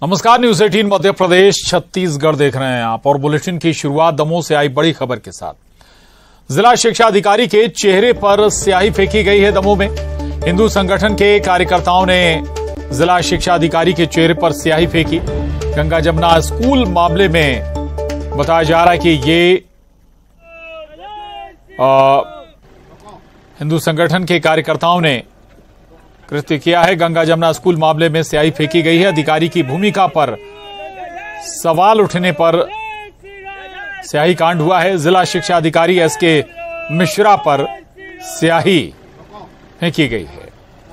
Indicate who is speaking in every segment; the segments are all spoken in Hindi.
Speaker 1: नमस्कार, न्यूज 18 मध्य प्रदेश छत्तीसगढ़ देख रहे हैं आप और बुलेटिन की शुरुआत दमोह से आई बड़ी खबर के साथ। जिला शिक्षा अधिकारी के चेहरे पर स्याही फेंकी गई है। दमोह में हिंदू संगठन के कार्यकर्ताओं ने जिला शिक्षा अधिकारी के चेहरे पर स्याही फेंकी। गंगा जमुना स्कूल मामले में बताया जा रहा है कि ये हिंदू संगठन के कार्यकर्ताओं ने कृत्य किया है। गंगा जमुना स्कूल मामले में स्याही फेंकी गई है। अधिकारी की भूमिका पर सवाल उठने पर स्याही कांड हुआ है। जिला शिक्षा अधिकारी एसके मिश्रा पर स्याही फेंकी गई है।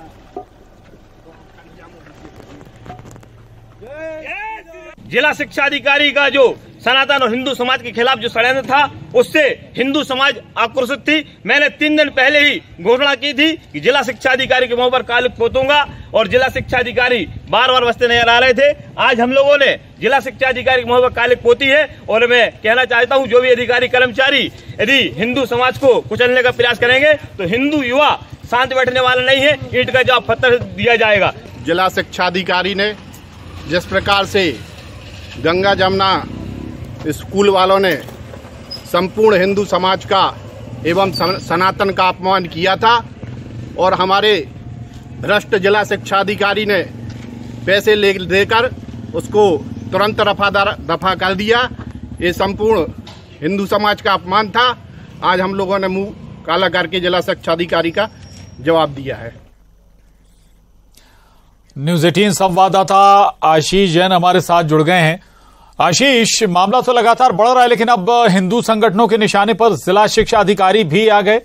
Speaker 2: जिला शिक्षा अधिकारी का जो सनातन और हिंदू समाज के खिलाफ जो षड्यंत्र था, उससे हिंदू समाज आक्रोशित थी। मैंने 3 दिन पहले ही घोषणा की थी कि जिला शिक्षा अधिकारी के मुंह पर कालिक पोतूंगा, और जिला शिक्षा अधिकारी बार बार बचते नजर आ रहे थे। आज हम लोगों ने जिला शिक्षा अधिकारी के मुंह पर कालिक पोती है, और मैं कहना चाहता हूं, जो भी अधिकारी कर्मचारी यदि हिंदू समाज को कुचलने का प्रयास करेंगे तो हिंदू युवा शांत बैठने वाला नहीं है। ईंट का जवाब पत्थर दिया जाएगा।
Speaker 3: जिला शिक्षा अधिकारी ने जिस प्रकार से गंगा जमुना स्कूल वालों ने संपूर्ण हिंदू समाज का एवं सनातन का अपमान किया था, और हमारे भ्रष्ट जिला शिक्षा अधिकारी ने पैसे लेकर उसको तुरंत दफा कर दिया। ये संपूर्ण हिंदू समाज का अपमान था। आज हम लोगों ने मुंह काला करके जिला शिक्षा अधिकारी का जवाब दिया है।
Speaker 1: न्यूज 18 संवाददाता आशीष जैन हमारे साथ जुड़ गए हैं। आशीष, मामला तो लगातार बढ़ रहा है, लेकिन अब हिंदू संगठनों के निशाने पर जिला शिक्षा अधिकारी भी आ गए।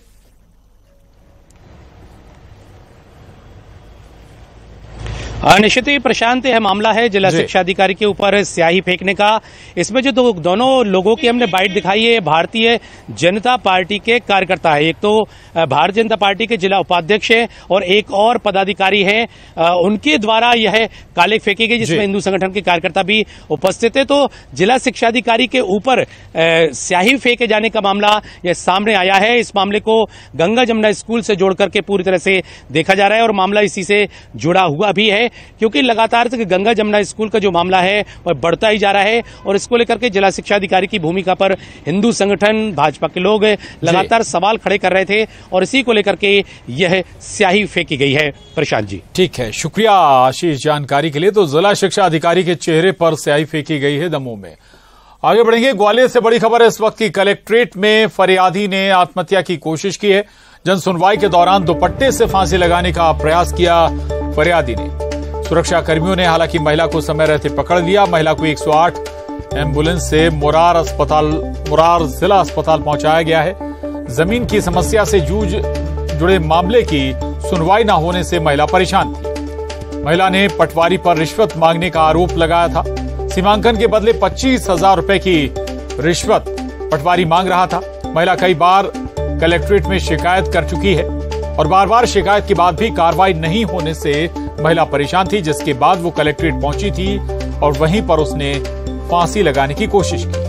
Speaker 4: निश्चित ही प्रशांत, यह मामला है जिला शिक्षा अधिकारी के ऊपर स्याही फेंकने का। इसमें जो दोनों लोगों की हमने बाइट दिखाई है, भारतीय जनता पार्टी के कार्यकर्ता है। एक तो भारतीय जनता पार्टी के जिला उपाध्यक्ष है और एक और पदाधिकारी है, उनके द्वारा यह कालिक फेंकी गई, जिसमें हिंदू संगठन के कार्यकर्ता भी उपस्थित है। तो जिला शिक्षा अधिकारी के ऊपर स्याही फेंके जाने का मामला यह सामने आया है। इस मामले को गंगा जमुना स्कूल से जोड़ करके पूरी तरह से देखा जा रहा है, और मामला इसी से जुड़ा हुआ भी है, क्योंकि लगातार से गंगा जमुना स्कूल का जो मामला है वह बढ़ता ही जा रहा है। और इसको लेकर के जिला शिक्षा अधिकारी की भूमिका पर हिंदू संगठन, भाजपा के लोग लगातार सवाल खड़े कर रहे थे, और इसी को लेकर के यह स्याही फेंकी गई है। प्रशांत जी,
Speaker 1: ठीक है, शुक्रिया आशीष जानकारी के लिए। तो जिला शिक्षा अधिकारी के चेहरे पर स्याही फेंकी गई है दमोह में। आगे बढ़ेंगे, ग्वालियर से बड़ी खबर है इस वक्त की। कलेक्ट्रेट में फरियादी ने आत्महत्या की कोशिश की है। जन सुनवाई के दौरान दुपट्टे से फांसी लगाने का प्रयास किया फरियादी ने। सुरक्षा कर्मियों ने हालांकि महिला को समय रहते पकड़ लिया। महिला को 108 एम्बुलेंस से मुरार जिला अस्पताल पहुंचाया गया है। जमीन की समस्या से जुड़े मामले की सुनवाई न होने से महिला परेशान थी। महिला ने पटवारी पर रिश्वत मांगने का आरोप लगाया था। सीमांकन के बदले 25,000 रुपए की रिश्वत पटवारी मांग रहा था। महिला कई बार कलेक्ट्रेट में शिकायत कर चुकी है, और बार बार शिकायत के बाद भी कार्रवाई नहीं होने से महिला परेशान थी, जिसके बाद वो कलेक्ट्रेट पहुंची थी और वहीं पर उसने फांसी लगाने की कोशिश की।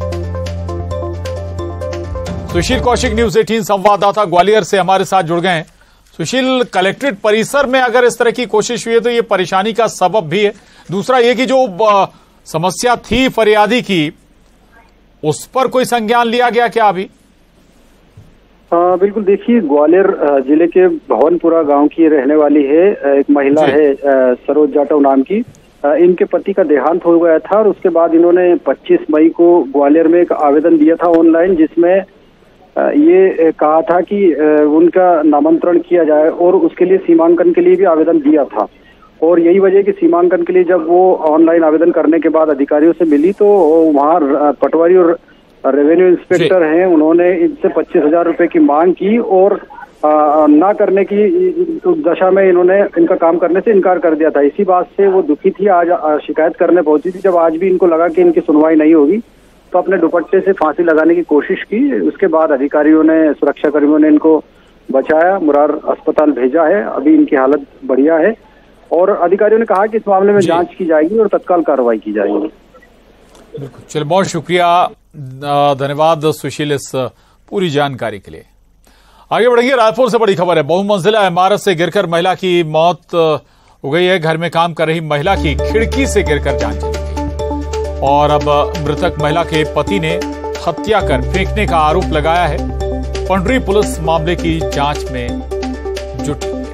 Speaker 1: सुशील कौशिक, न्यूज 18 संवाददाता ग्वालियर से हमारे साथ जुड़ गए हैं। सुशील, कलेक्ट्रेट परिसर में अगर इस तरह की कोशिश हुई है तो ये परेशानी का सबब भी है। दूसरा ये कि जो समस्या थी फरियादी की, उस पर कोई संज्ञान लिया गया क्या अभी?
Speaker 5: बिल्कुल, देखिए, ग्वालियर जिले के भवनपुरा गांव की रहने वाली है। एक महिला है सरोज जाटव नाम की। इनके पति का देहांत हो गया था, और उसके बाद इन्होंने 25 मई को ग्वालियर में एक आवेदन दिया था ऑनलाइन, जिसमें ये कहा था कि उनका नामांतरण किया जाए, और उसके लिए सीमांकन के लिए भी आवेदन दिया था। और यही वजह कि सीमांकन के लिए जब वो ऑनलाइन आवेदन करने के बाद अधिकारियों से मिली, तो वहाँ पटवारी और रेवेन्यू इंस्पेक्टर हैं, उन्होंने इनसे 25,000 रुपए की मांग की, और ना करने की दशा में इन्होंने इनका काम करने से इनकार कर दिया था। इसी बात से वो दुखी थी, आज शिकायत करने पहुंची थी। जब आज भी इनको लगा कि इनकी सुनवाई नहीं होगी, तो अपने दुपट्टे से फांसी लगाने की कोशिश की। उसके बाद अधिकारियों ने, सुरक्षा कर्मियों ने इनको बचाया, मुरार अस्पताल भेजा है। अभी इनकी हालत बढ़िया है, और अधिकारियों ने कहा कि इस मामले में जांच की जाएगी और तत्काल कार्रवाई की जाएगी।
Speaker 1: चलिए, बहुत शुक्रिया, धन्यवाद सुशील इस पूरी जानकारी के लिए। आगे बढ़ेंगे, रायपुर से बड़ी खबर है। बहुमंजिला इमारत से गिरकर महिला की मौत हो गई है। घर में काम कर रही महिला की खिड़की से गिरकर जान चली गई और अब मृतक महिला के पति ने हत्या कर फेंकने का आरोप लगाया है। पंडरी पुलिस मामले की जांच में जुटी है।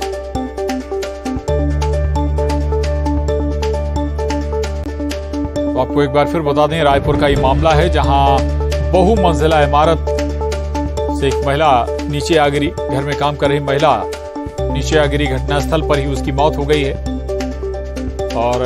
Speaker 1: तो आपको एक बार फिर बता दें, रायपुर का ये मामला है जहां बहुमंजिला इमारत से एक महिला नीचे आ गिरी। घर में काम कर रही महिला नीचे आ गिरी, घटनास्थल पर ही उसकी मौत हो गई है। और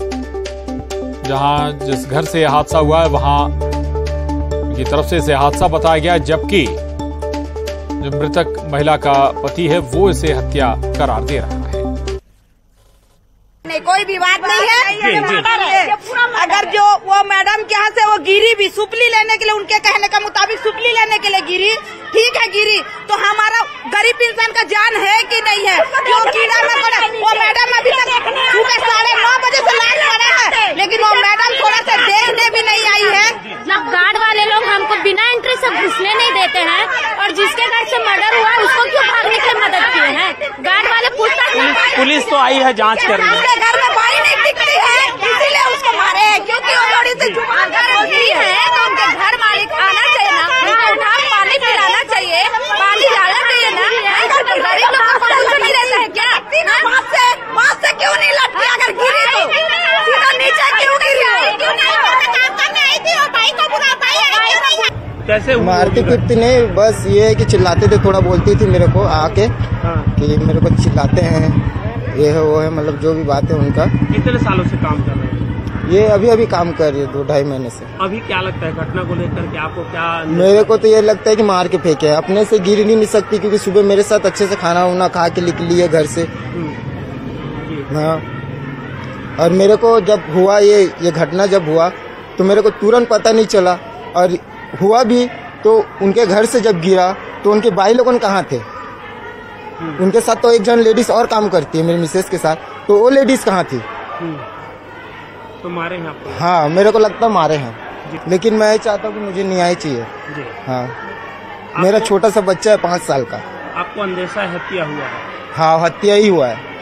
Speaker 1: जहां जिस घर से हादसा हुआ है वहां की तरफ से इसे हादसा बताया गया, जबकि जो मृतक महिला का पति है वो इसे हत्या करार दे रहा है।
Speaker 6: नहीं, कोई विवाद नहीं है। अगर जो वो मैडम के यहाँ से वो गिरी भी सुपली लेने के लिए, उनके कहने का मुताबिक सुपली लेने के लिए गिरी, ठीक है गिरी, तो हमारा गरीब इंसान का जान है कि नहीं है? जो कीड़ा में पड़ा, वो मैडम अभी तक सुबह 9:30 बजे से लाइन पड़ा है, लेकिन वो मैडम थोड़ा सा देखने भी नहीं आई है।
Speaker 7: गार्ड वाले लोग हमको बिना एंट्री से घुसने नहीं देते हैं, और जिसके घर से मर्डर हुआ उसको क्यों भागने के मदद किए हैं? गार्ड वाले पूछताछ,
Speaker 4: पुलिस तो आई है, जांच कर रही है।
Speaker 6: घर में बाई नहीं दिखती है, इसीलिए उसको मारे हैं, क्योंकि वो थोड़ी सी जुबान होती है। तो उनके घर मालिक आना चाहिए ना, उनको उठा पानी पिलाना चाहिए, पानी डालना चाहिए ना। तो गरीब लोग का कुछ नहीं रहता है क्या? बात से क्यों नहीं लटकी? अगर गिरी तो सीधा नीचे क्यों गिरी? काम करने आई थी और भाई को बुलाता है।
Speaker 4: कैसे
Speaker 8: मारती पीटती नहीं, बस ये है कि चिल्लाते थे, थोड़ा बोलती थी मेरे को आके कि मेरे को चिल्लाते हैं, ये है वो है, मतलब जो भी बात है उनका।
Speaker 4: कितने सालों से काम कर रहे हैं?
Speaker 8: ये अभी काम कर रही है 2-2.5 महीने से।
Speaker 4: अभी क्या लगता है घटना को लेकर के आपको क्या?
Speaker 8: मेरे को तो ये लगता है कि मार के फेंके है, अपने से गिर नहीं सकती, क्योंकि सुबह मेरे साथ अच्छे से खाना वाना खा के निकली है घर से। हाँ, और मेरे को जब हुआ ये घटना जब हुआ तो मेरे को तुरंत पता नहीं चला, और हुआ भी तो उनके घर से जब गिरा तो उनके भाई लोगों कहाँ थे? उनके साथ तो एक जन लेडीज और काम करती है मेरी मिसेस के साथ, तो वो लेडीज कहाँ थी?
Speaker 4: तो मारे हैं आपको?
Speaker 8: हाँ, मेरे को लगता मारे हैं, लेकिन मैं चाहता हूँ कि मुझे न्याय चाहिए। हाँ, मेरा छोटा सा बच्चा है 5 साल का।
Speaker 4: आपको अंदेशा हत्या हुआ है?
Speaker 8: हाँ, हत्या ही हुआ है।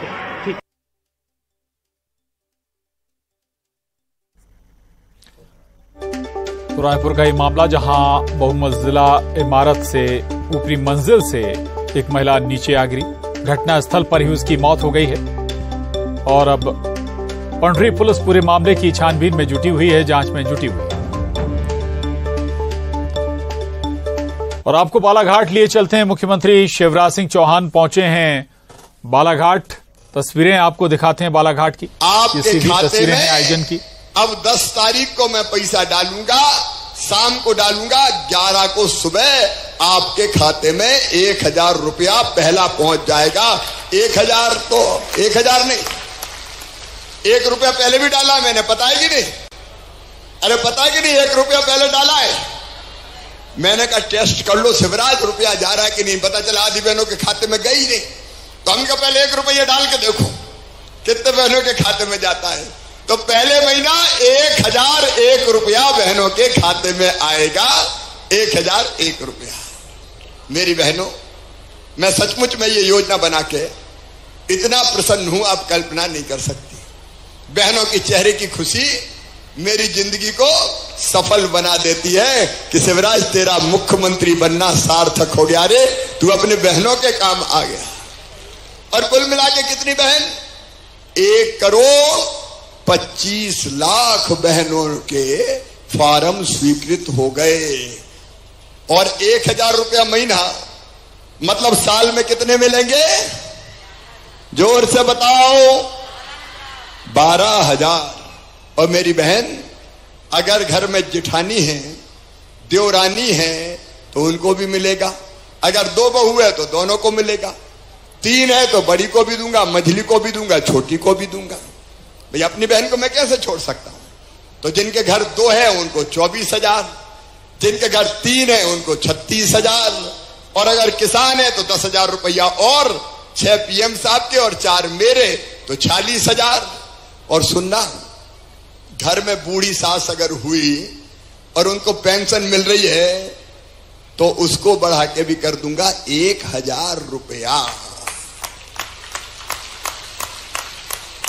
Speaker 1: तो रायपुर का ये मामला जहां बहुमंजिला इमारत से ऊपरी मंजिल से एक महिला नीचे आ गिरी, घटनास्थल पर ही उसकी मौत हो गई है। और अब पंडरी पुलिस पूरे मामले की छानबीन में जुटी हुई है, जांच में जुटी हुई है। और आपको बालाघाट लिए चलते हैं। मुख्यमंत्री शिवराज सिंह चौहान पहुंचे हैं बालाघाट। तस्वीरें आपको दिखाते हैं बालाघाट की।
Speaker 9: आपके खाते
Speaker 1: तस्वीरें
Speaker 9: में
Speaker 1: आयोजन की।
Speaker 9: अब 10 तारीख को मैं पैसा डालूंगा, शाम को डालूंगा, 11 को सुबह आपके खाते में 1000 रुपया पहला पहुंच जाएगा। 1000 तो 1000 नहीं, 1 रुपया पहले भी डाला मैंने, पता है कि नहीं? अरे पता है कि नहीं, 1 रुपया पहले डाला है मैंने। कहा टेस्ट कर लो शिवराज, रुपया जा रहा है कि नहीं। पता चला आधी बहनों के खाते में गई नहीं, तो हमको पहले 1 रुपया डाल के देखो कितने बहनों के खाते में जाता है। तो पहले महीना 1001 रुपया बहनों के खाते में आएगा। 1001 रुपया। मेरी बहनों, मैं सचमुच में ये योजना बना के इतना प्रसन्न हूं, आप कल्पना नहीं कर सकती। बहनों की चेहरे की खुशी मेरी जिंदगी को सफल बना देती है कि शिवराज तेरा मुख्यमंत्री बनना सार्थक हो गया रे, तू अपने बहनों के काम आ गया। और कुल मिला के कितनी बहन? 1,25,00,000 बहनों के फॉर्म स्वीकृत हो गए। और 1000 रुपया महीना मतलब साल में कितने मिलेंगे? जोर से बताओ। 12,000। और मेरी बहन, अगर घर में जेठानी है, देवरानी है, तो उनको भी मिलेगा। अगर 2 बहू है तो दोनों को मिलेगा। 3 है तो बड़ी को भी दूंगा, मझली को भी दूंगा, छोटी को भी दूंगा। भाई अपनी बहन को मैं कैसे छोड़ सकता हूं? तो जिनके घर 2 है उनको 24,000, जिनके घर 3 है उनको 36,000, और अगर किसान है तो 10,000 रुपया, और 6 PM साहब के और 4 मेरे, तो 40,000। और सुनना, घर में बूढ़ी सास अगर हुई और उनको पेंशन मिल रही है तो उसको बढ़ा के भी कर दूंगा 1000 रुपया।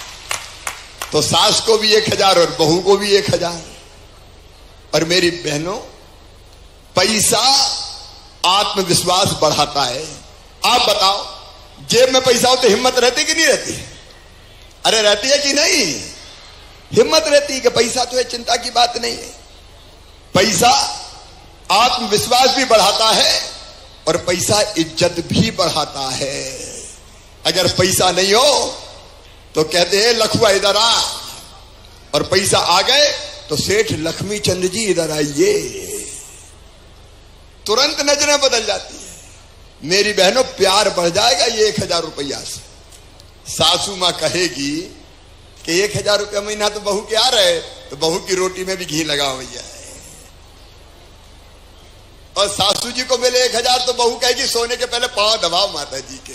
Speaker 9: तो सास को भी 1000 और बहू को भी 1000। और मेरी बहनों, पैसा आत्मविश्वास बढ़ाता है। आप बताओ, जेब में पैसा हो तो हिम्मत रहती कि नहीं रहती? अरे रहती है कि नहीं? हिम्मत रहती है कि पैसा तो है, चिंता की बात नहीं है। पैसा आत्मविश्वास भी बढ़ाता है और पैसा इज्जत भी बढ़ाता है। अगर पैसा नहीं हो तो कहते हैं लखुआ इधर आ, और पैसा आ गए तो सेठ लक्ष्मी चंद जी इधर आइए, तुरंत नजरें बदल जाती है। मेरी बहनों, प्यार बढ़ जाएगा ये 1000 रुपया से। सासू मां कहेगी कि 1000 रुपया महीना तो बहू के आ रहे, तो बहू की रोटी में भी घी लगा भैया। और सासू जी को मिले 1000 तो बहू कहेगी सोने के पहले पांव दबाओ माता जी के।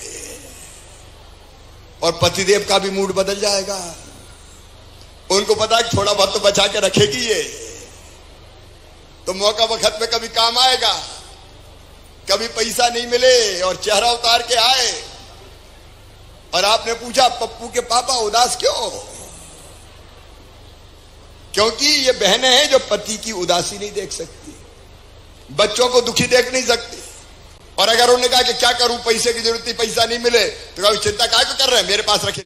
Speaker 9: और पतिदेव का भी मूड बदल जाएगा। उनको पता है थोड़ा बहुत तो बचा के रखेगी ये, तो मौका वक्त में कभी काम आएगा। कभी पैसा नहीं मिले और चेहरा उतार के आए और आपने पूछा पप्पू के पापा उदास क्यों? क्योंकि ये बहनें हैं जो पति की उदासी नहीं देख सकती, बच्चों को दुखी देख नहीं सकती। और अगर उन्होंने कहा कि क्या करूं, पैसे की जरूरत नहीं, पैसा नहीं मिले, तो कहा चिंता काहे को कर रहे हैं, मेरे पास रखे।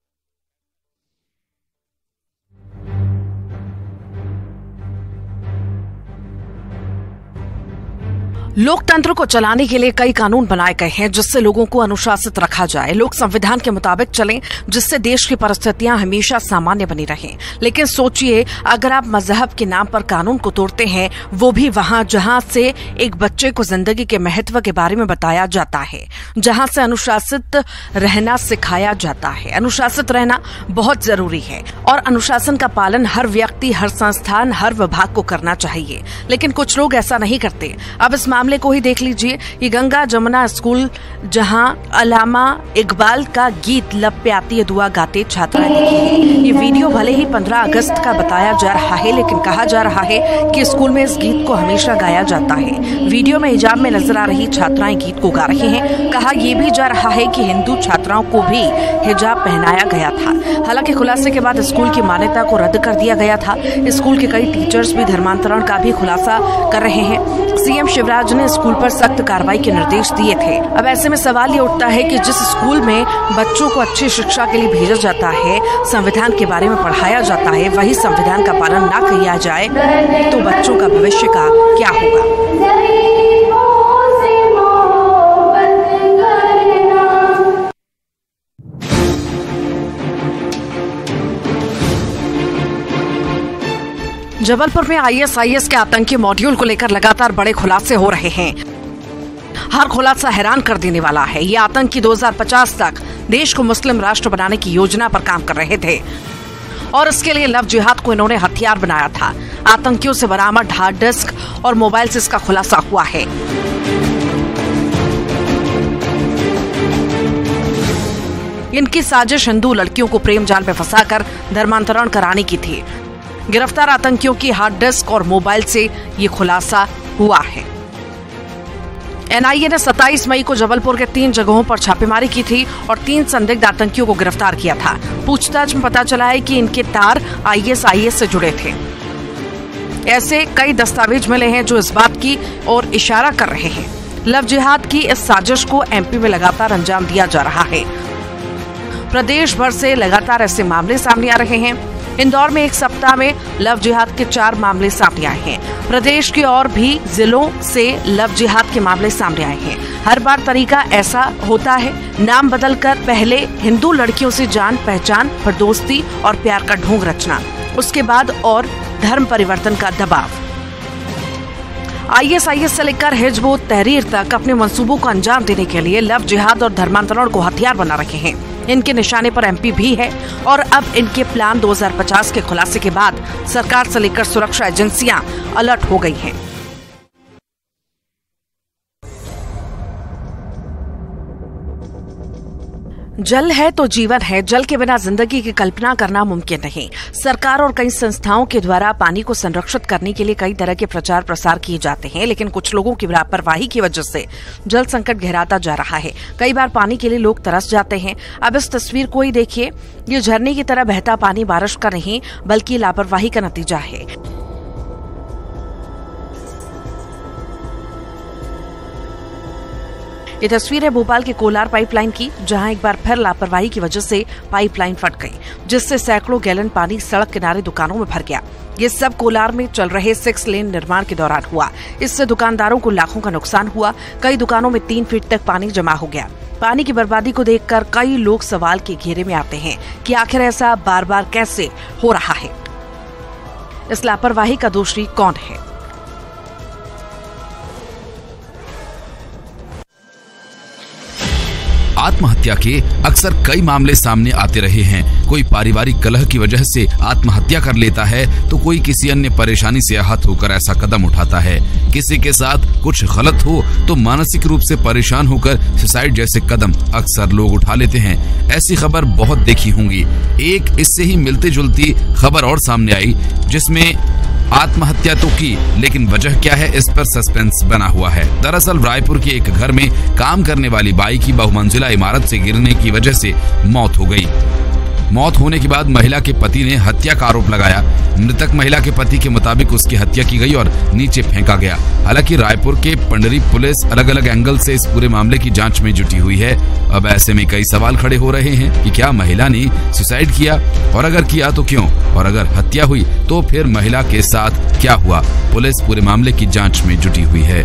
Speaker 10: लोकतंत्र को चलाने के लिए कई कानून बनाए गए हैं जिससे लोगों को अनुशासित रखा जाए। लोग संविधान के मुताबिक चलें जिससे देश की परिस्थितियां हमेशा सामान्य बनी रहें। लेकिन सोचिए, अगर आप मजहब के नाम पर कानून को तोड़ते हैं, वो भी वहां जहां से एक बच्चे को जिंदगी के महत्व के बारे में बताया जाता है, जहां से अनुशासित रहना सिखाया जाता है। अनुशासित रहना बहुत जरूरी है और अनुशासन का पालन हर व्यक्ति, हर संस्थान, हर विभाग को करना चाहिए। लेकिन कुछ लोग ऐसा नहीं करते। अब इस मामले को ही देख लीजिए। ये गंगा जमुना स्कूल जहां अल्लामा इकबाल का गीत लब पे आती है दुआ गाते छात्राएं दिखी हैं। ये वीडियो भले ही 15 अगस्त का बताया जा रहा है, लेकिन कहा जा रहा है कि स्कूल में इस गीत को हमेशा गाया जाता है। वीडियो में हिजाब में नजर आ रही छात्राएं गीत को गा रही हैं। कहा यह भी जा रहा है कि हिंदू छात्राओं को भी हिजाब पहनाया गया था। हालांकि खुलासे के बाद स्कूल की मान्यता को रद्द कर दिया गया था। स्कूल के कई टीचर्स भी धर्मांतरण का भी खुलासा कर रहे हैं। सीएम शिवराज ने स्कूल पर सख्त कार्रवाई के निर्देश दिए थे। अब ऐसे में सवाल ये उठता है कि जिस स्कूल में बच्चों को अच्छी शिक्षा के लिए भेजा जाता है, संविधान के बारे में पढ़ाया जाता है, वही संविधान का पालन ना किया जाए तो बच्चों का भविष्य का क्या होगा? जबलपुर में आईएसआईएस के आतंकी मॉड्यूल को लेकर लगातार बड़े खुलासे हो रहे हैं। हर खुलासा हैरान कर देने वाला है। ये आतंकी 2050 तक देश को मुस्लिम राष्ट्र बनाने की योजना पर काम कर रहे थे और इसके लिए लव जिहाद को इन्होंने हथियार बनाया था। आतंकियों से बरामद हार्ड डिस्क और मोबाइल से इसका खुलासा हुआ है। इनकी साजिश हिंदू लड़कियों को प्रेम जाल में फंसाकर धर्मांतरण कराने की थी। गिरफ्तार आतंकियों की हार्ड डिस्क और मोबाइल से ये खुलासा हुआ है। एनआईए ने 27 मई को जबलपुर के 3 जगहों पर छापेमारी की थी और 3 संदिग्ध आतंकियों को गिरफ्तार किया था। पूछताछ में पता चला है कि इनके तार आईएसआईएस से जुड़े थे। ऐसे कई दस्तावेज मिले हैं जो इस बात की ओर इशारा कर रहे हैं। लव जिहाद की इस साजिश को एमपी में लगातार अंजाम दिया जा रहा है। प्रदेश भर से लगातार ऐसे मामले सामने आ रहे हैं। इंदौर में एक सप्ताह में लव जिहाद के 4 मामले सामने आए हैं। प्रदेश के और भी जिलों से लव जिहाद के मामले सामने आए हैं। हर बार तरीका ऐसा होता है, नाम बदलकर पहले हिंदू लड़कियों से जान पहचान, फिर दोस्ती और प्यार का ढोंग रचना, उसके बाद और धर्म परिवर्तन का दबाव। आईएसआईएस से लेकर हिजबुल तहरीर तक अपने मंसूबों को अंजाम देने के लिए लव जिहाद और धर्मांतरण को हथियार बना रखे हैं। इनके निशाने पर एमपी भी है और अब इनके प्लान 2050 के खुलासे के बाद सरकार से लेकर सुरक्षा एजेंसियां अलर्ट हो गई हैं। जल है तो जीवन है। जल के बिना जिंदगी की कल्पना करना मुमकिन नहीं। सरकार और कई संस्थाओं के द्वारा पानी को संरक्षित करने के लिए कई तरह के प्रचार प्रसार किए जाते हैं, लेकिन कुछ लोगों की लापरवाही की वजह से जल संकट गहराता जा रहा है। कई बार पानी के लिए लोग तरस जाते हैं। अब इस तस्वीर को ही देखिए। ये झरने की तरह बहता पानी बारिश का नहीं बल्कि लापरवाही का नतीजा है। ये तस्वीर है भोपाल के कोलार पाइपलाइन की, जहां एक बार फिर लापरवाही की वजह से पाइपलाइन फट गई, जिससे सैकड़ों गैलन पानी सड़क किनारे दुकानों में भर गया। ये सब कोलार में चल रहे 6 लेन निर्माण के दौरान हुआ। इससे दुकानदारों को लाखों का नुकसान हुआ। कई दुकानों में 3 फीट तक पानी जमा हो गया। पानी की बर्बादी को देखकर कई लोग सवाल के घेरे में आते हैं कि आखिर ऐसा बार बार कैसे हो रहा है। इस लापरवाही का दोषी कौन है?
Speaker 11: आत्महत्या के अक्सर कई मामले सामने आते रहे हैं। कोई पारिवारिक कलह की वजह से आत्महत्या कर लेता है तो कोई किसी अन्य परेशानी से आहत होकर ऐसा कदम उठाता है। किसी के साथ कुछ गलत हो तो मानसिक रूप से परेशान होकर सुसाइड जैसे कदम अक्सर लोग उठा लेते हैं। ऐसी खबर बहुत देखी होंगी। एक इससे ही मिलती जुलती खबर और सामने आई, जिसमें आत्महत्या तो की, लेकिन वजह क्या है इस पर सस्पेंस बना हुआ है। दरअसल रायपुर के एक घर में काम करने वाली बाई की बहुमंजिला इमारत से गिरने की वजह से मौत हो गई। मौत होने के बाद महिला के पति ने हत्या का आरोप लगाया। मृतक महिला के पति के मुताबिक उसकी हत्या की गई और नीचे फेंका गया। हालांकि रायपुर के पंडरी पुलिस अलग अलग एंगल से इस पूरे मामले की जांच में जुटी हुई है। अब ऐसे में कई सवाल खड़े हो रहे हैं कि क्या महिला ने सुसाइड किया, और अगर किया तो क्यों, और अगर हत्या हुई तो फिर महिला के साथ क्या हुआ। पुलिस पूरे मामले की जांच में जुटी हुई है।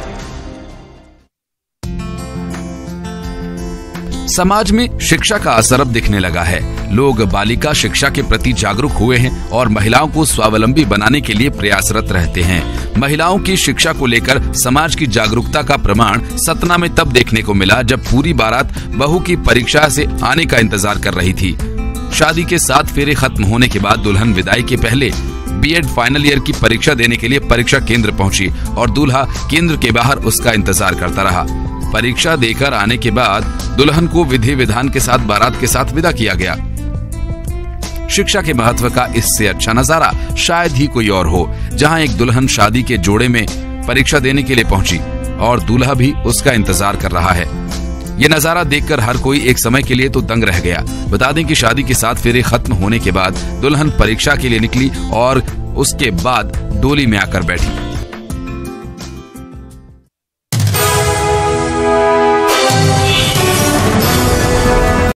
Speaker 11: समाज में शिक्षा का असर अब दिखने लगा है। लोग बालिका शिक्षा के प्रति जागरूक हुए हैं और महिलाओं को स्वावलंबी बनाने के लिए प्रयासरत रहते हैं। महिलाओं की शिक्षा को लेकर समाज की जागरूकता का प्रमाण सतना में तब देखने को मिला जब पूरी बारात बहू की परीक्षा से आने का इंतजार कर रही थी। शादी के 7 फेरे खत्म होने के बाद दुल्हन विदाई के पहले बीएड फाइनल ईयर की परीक्षा देने के लिए परीक्षा केंद्र पहुंची और दूल्हा केंद्र के बाहर उसका इंतजार करता रहा। परीक्षा देकर आने के बाद दुल्हन को विधि विधान के साथ बारात के साथ विदा किया गया। शिक्षा के महत्व का इससे अच्छा नजारा शायद ही कोई और हो, जहां एक दुल्हन शादी के जोड़े में परीक्षा देने के लिए पहुंची और दूल्हा भी उसका इंतजार कर रहा है। ये नजारा देखकर हर कोई एक समय के लिए तो दंग रह गया। बता दें कि शादी के 7 फेरे खत्म होने के बाद दुल्हन परीक्षा के लिए निकली और उसके बाद डोली में आकर बैठी।